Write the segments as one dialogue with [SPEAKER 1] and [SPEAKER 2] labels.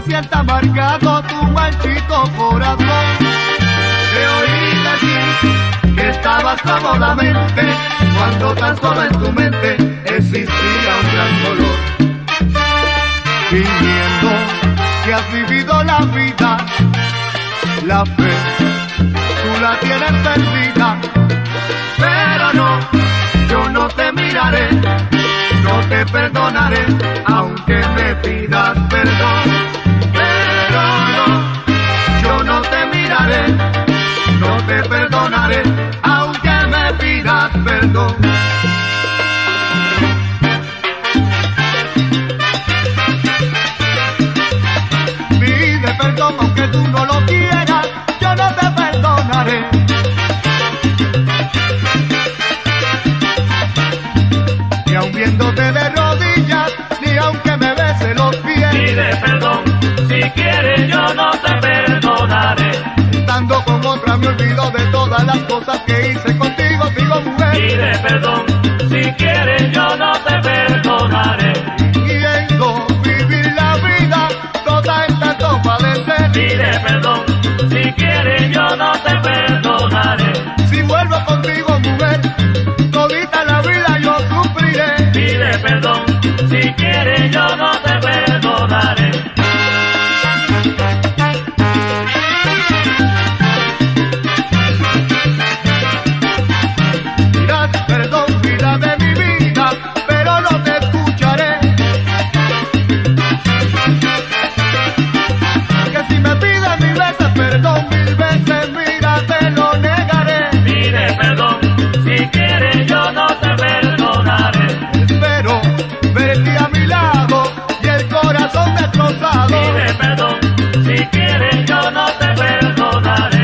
[SPEAKER 1] sienta amargado tu marchito corazón. Te oí decir que estabas cómodamente cuando tan solo en tu mente existía un gran dolor. Fingiendo que has vivido la vida, la fe tú la tienes perdida. Pero no, yo no te miraré, no te perdonaré, aunque me pidas perdón. Pero no, yo no te miraré, no te perdonaré, aunque me pidas perdón. Pide perdón aunque tú no lo quieras, yo no te perdonaré. Ni aun viéndote de rodillas, ni aunque me bese los pies.
[SPEAKER 2] Pide perdón, si quieres yo no te perdonaré.
[SPEAKER 1] Estando con otra me olvido de todas las cosas que hice contigo, digo mujer.
[SPEAKER 2] Pide perdón, si quieres yo no te perdonaré.
[SPEAKER 1] Queriendo vivir la vida, toda esta topa de ser.
[SPEAKER 2] Pide perdón, si quieres yo no te perdonaré.
[SPEAKER 1] Si vuelvo contigo mujer, todita la vida yo sufriré.
[SPEAKER 2] Pide perdón, si quieres yo no te perdonaré.
[SPEAKER 1] Dirás perdón, vida de mi vida, pero no te escucharé. Que si me pides mil veces perdón, mil veces mira te lo negaré.
[SPEAKER 2] Pide perdón, si quieres yo no te perdonaré.
[SPEAKER 1] Espero verte a mi lado y el corazón destrozado.
[SPEAKER 2] Pide perdón, si quieres yo no te perdonaré.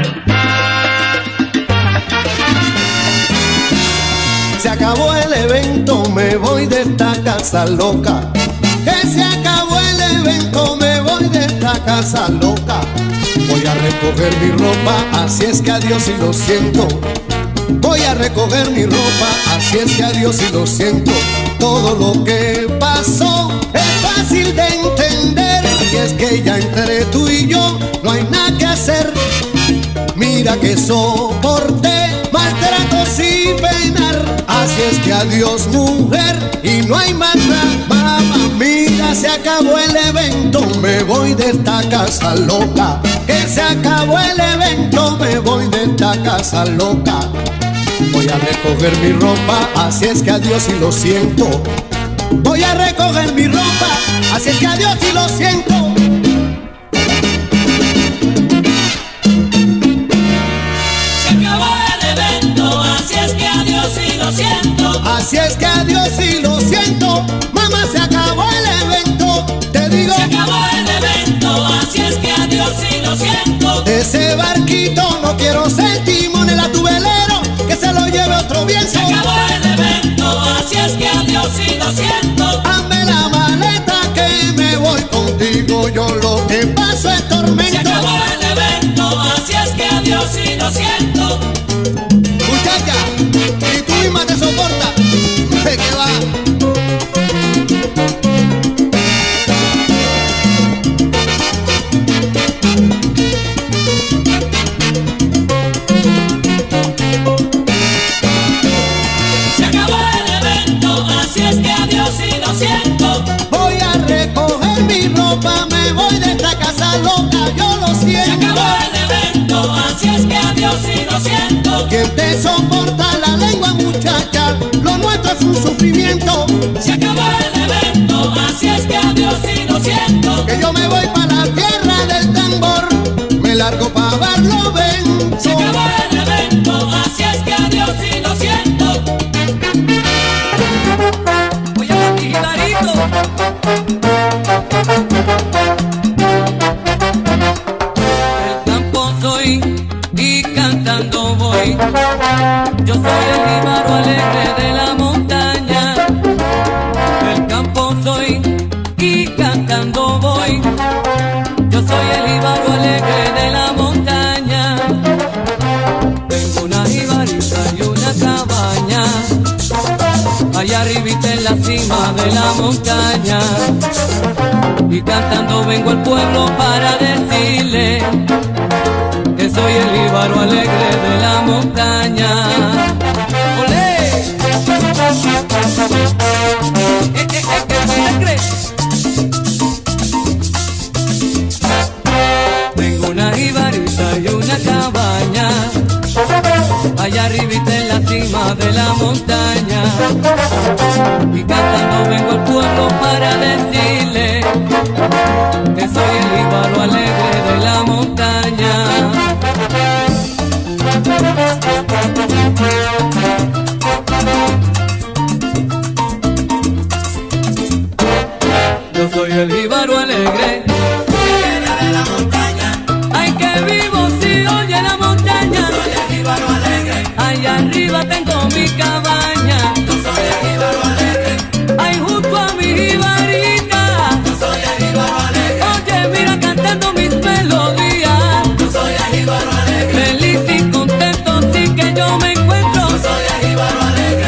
[SPEAKER 3] Se acabó el evento, me voy de esta casa loca. Que se acabó el evento, me voy de esta casa loca. Voy a recoger mi ropa, así es que adiós y lo siento. Voy a recoger mi ropa, así es que adiós y lo siento. Todo lo que pasó es fácil de entender. Y es que ya entre tú y yo no hay nada que hacer. Mira que soporté maltratos y penar. Así es que adiós mujer y no hay más nada. Mira, se acabó el evento, me voy de esta casa loca. Que se acabó el evento, me voy de esta casa loca. Voy a recoger mi ropa, así es que adiós y lo siento. Voy a recoger mi ropa, así es que adiós y lo siento. Así es que adiós y lo siento, mamá, se acabó el evento. Te digo,
[SPEAKER 4] se acabó el evento, así es que adiós y lo siento.
[SPEAKER 3] De ese barquito no quiero ser timonel a tu velero, que se lo lleve otro viento.
[SPEAKER 4] Se acabó el evento, así es que adiós y lo siento.
[SPEAKER 3] Hazme la maleta que me voy contigo, yo lo que paso es tormento.
[SPEAKER 4] Se acabó el evento, así es que adiós y lo siento.
[SPEAKER 3] Muchacha, y tú misma te soportas, ¿de qué va?
[SPEAKER 4] Se acabó el evento, así es que adiós y lo siento.
[SPEAKER 3] Voy a recoger mi ropa, me voy de esta casa loca, yo lo siento.
[SPEAKER 4] Se acabó el evento, así es que adiós y lo siento.
[SPEAKER 3] ¿Quién te soporta la lengua, muchacha? Lo nuestro es un sufrimiento.
[SPEAKER 4] Se acabó el evento, así es que adiós y lo siento.
[SPEAKER 3] Que yo me voy para la tierra del tambor, me largo para Barlovento.
[SPEAKER 4] Se acabó el evento, así es que adiós y lo siento. Voy a ti, Jibarito. Del campo soy y cantando voy. Yo soy el jíbaro alegre de la montaña. Del campo soy y cantando voy. Yo soy el jíbaro alegre de la montaña. Tengo una jibarita y una cabaña allá arribita en la cima de la montaña. y cantando vengo al pueblo para decirle que soy el jíbaro alegre de la montaña. ¡Olé! Tengo una jibarita y una cabaña allá arribita en la cima de la montaña, y cantando vengo al pueblo para decirle que soy el jíbaro alegre de la montaña. Yo soy el jíbaro alegre
[SPEAKER 5] de la montaña.
[SPEAKER 4] Ay, que vivo si oye la montaña.
[SPEAKER 5] Soy el jíbaro alegre.
[SPEAKER 4] Allá arriba tengo mi cabaña.
[SPEAKER 5] Yo soy el jíbaro alegre.
[SPEAKER 4] Ay, junto a mi jibarita.
[SPEAKER 5] Yo soy el jíbaro alegre.
[SPEAKER 4] Oye, mira cantando mis melodías.
[SPEAKER 5] Yo soy el jíbaro alegre.
[SPEAKER 4] Feliz y contento sí que yo me encuentro.
[SPEAKER 5] Yo soy el jíbaro alegre.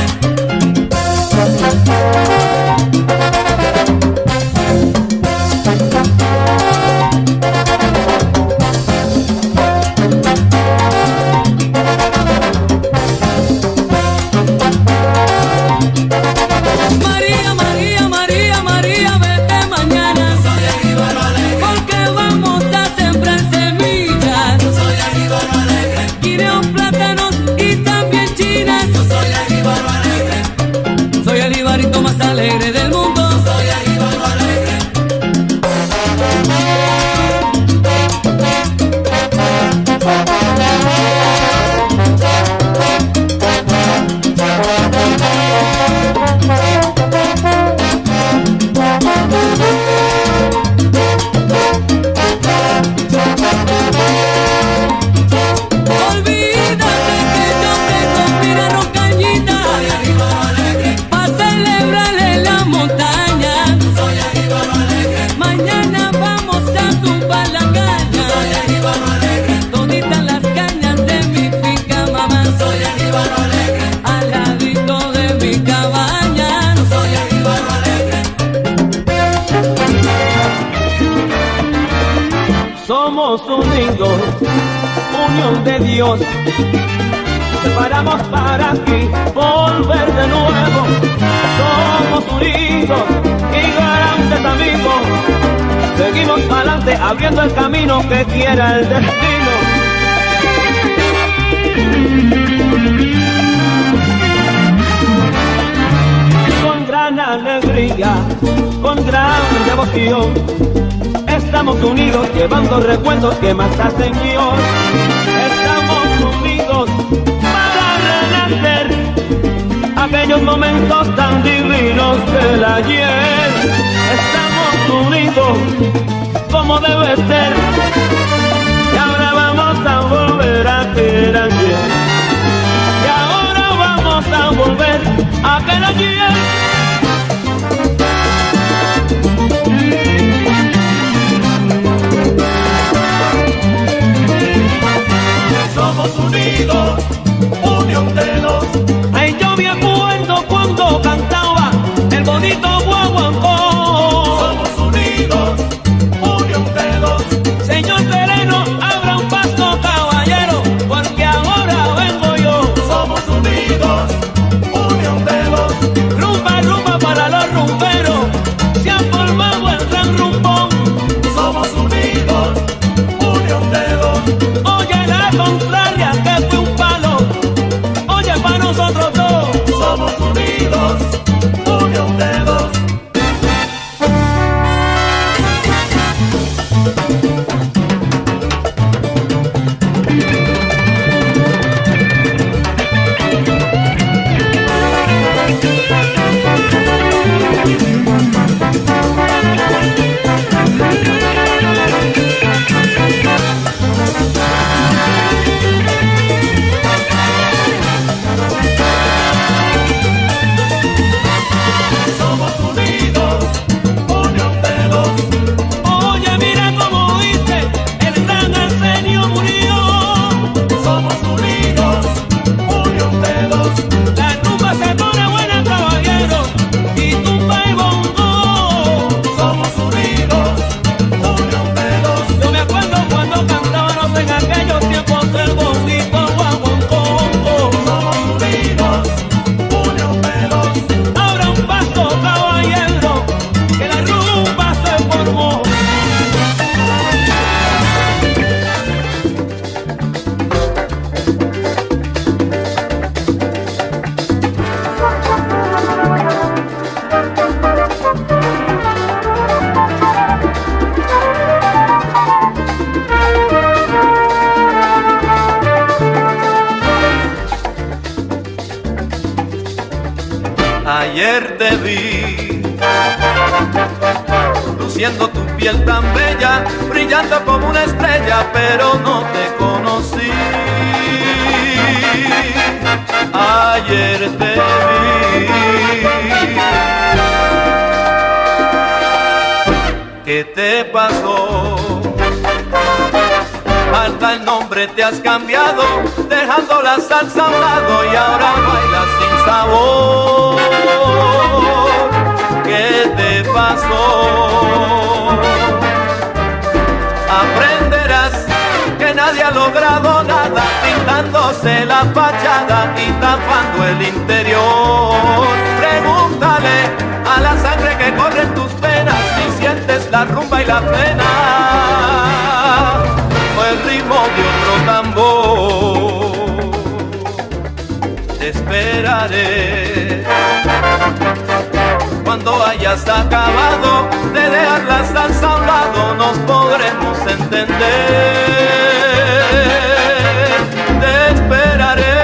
[SPEAKER 4] María, María, María, María, vete mañana.
[SPEAKER 5] Soy el jíbaro alegre.
[SPEAKER 4] Porque vamos a sembrar semillas.
[SPEAKER 5] Yo soy el jíbaro alegre.
[SPEAKER 4] Guineos, plátanos y también chinas.
[SPEAKER 5] Yo soy el jíbaro alegre.
[SPEAKER 4] Soy el jibarito más alegre del mundo.
[SPEAKER 5] Soy el jíbaro alegre.
[SPEAKER 4] Olvídate que yo tengo mira rocañita
[SPEAKER 5] Soy el jíbaro alegre.
[SPEAKER 4] para celebrarle la montaña.
[SPEAKER 5] Soy el jíbaro alegre.
[SPEAKER 4] Mañana vamos a tumbar la caña.
[SPEAKER 5] Soy el jíbaro alegre.
[SPEAKER 4] Toditas las cañas de mi finca, mamá.
[SPEAKER 5] Soy el jíbaro alegre.
[SPEAKER 4] Al ladito de mi cabaña.
[SPEAKER 5] Soy el jíbaro alegre.
[SPEAKER 2] Somos unidos, unión de Dios. Separamos para aquí, volver de nuevo. Somos unidos y grandes amigos. Seguimos para adelante, abriendo el camino que quiera el destino. Con gran alegría, con gran devoción, estamos unidos llevando recuerdos que más hacen Dios. Estamos unidos para renacer aquellos momentos tan divinos del ayer. Estamos unidos como debe ser, y ahora vamos a volver a aquel ayer. Y ahora vamos a volver a aquel ayer.
[SPEAKER 5] Somos unidos, unión de dos.
[SPEAKER 2] Ay, yo me acuerdo cuando cantaba el bonito guaguancó.
[SPEAKER 5] Somos unidos, unión de dos.
[SPEAKER 2] Señor sereno, abra un paso, caballero, porque ahora vengo yo.
[SPEAKER 5] Somos unidos, unión de dos.
[SPEAKER 2] Rumba
[SPEAKER 6] Ayer te vi, luciendo tu piel tan bella, brillando como una estrella, pero no te conocí. Ayer te vi. ¿Qué te pasó? Hasta el nombre te has cambiado, dejando la salsa a un lado y ahora bailas sin sabor. ¿Qué te pasó? Aprenderás que nadie ha logrado nada, pintándose la fachada y tapando el interior. Pregúntale a la sangre que corre en tus venas si sientes la rumba y la pena, o el ritmo de otro tambor. Te esperaré cuando hayas acabado de dejar la salsa a un lado, nos podremos entender. Te esperaré.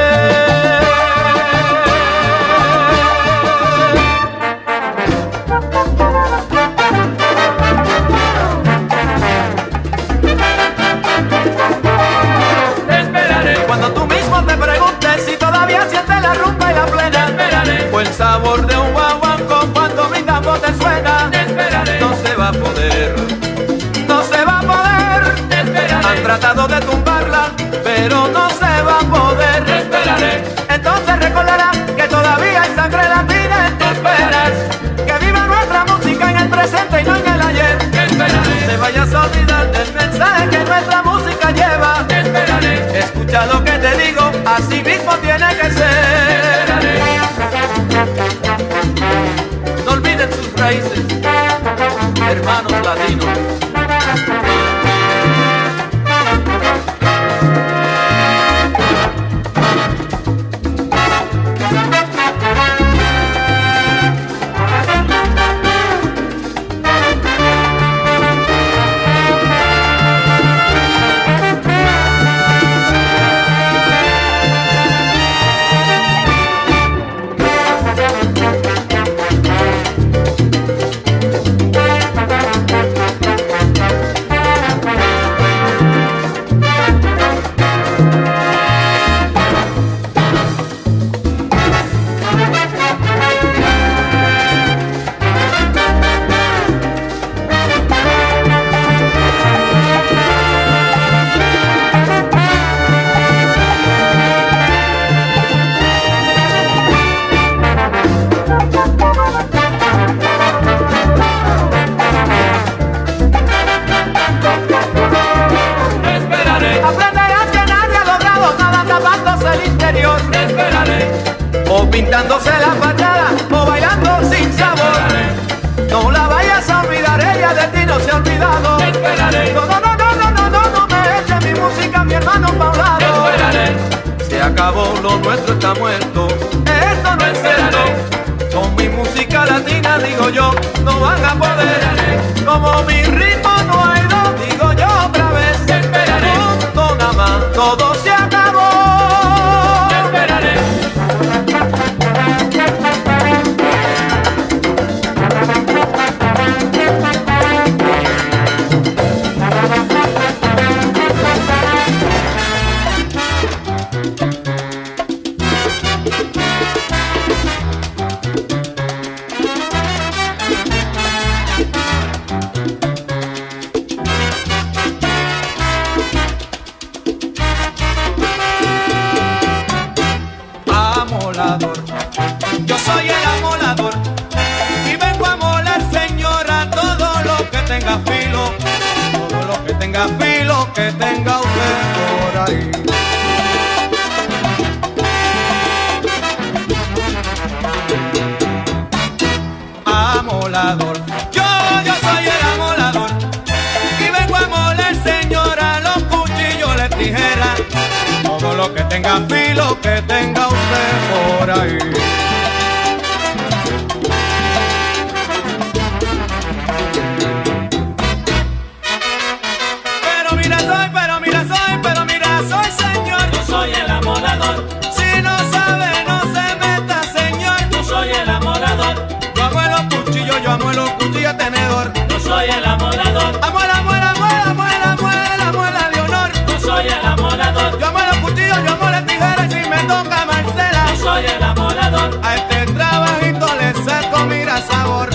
[SPEAKER 6] Cuando tú mismo te preguntes si todavía sientes la rumba y la plena, esperaré. O el sabor de un guaguancó cuando brindamos te suena, esperaré. No se va a poder, no se va a poder, esperaré. Han tratado de tumbarla, pero no se va a poder, esperaré. Entonces recordarás que todavía hay sangre latina en tus venas, que viva nuestra música en el presente y no en el ayer, esperaré. No te vayas a olvidar del mensaje que nuestra música lleva, esperaré. Escucha lo que te digo, así mismo tiene que ser. No olviden sus raíces, hermanos latinos. O pintándose la fachada o bailando sin sabor. No la vayas a olvidar, ella de ti no se ha olvidado. No, no, no, no, no, no, no, no me eches mi música, mi hermano Paulado. Se acabó, lo nuestro está muerto, esto no es cierto. Con mi música latina digo yo, no van a poder. Como mi ritmo no hay dos, digo yo otra vez. Punto nada más, todo se acabó. Yo soy el amolador y vengo a molar, señora, todo lo que tenga filo, todo lo que tenga filo, que tenga usted por ahí. Amolador, yo soy el amolador y vengo a molar, señora, los cuchillos, las tijeras, todo lo que tenga filo, que tenga usted por ahí. Soy señor, yo soy el amolador. Si no sabe, no se meta, señor, yo soy el amolador.
[SPEAKER 1] A este trabajito le saco, mira sabor.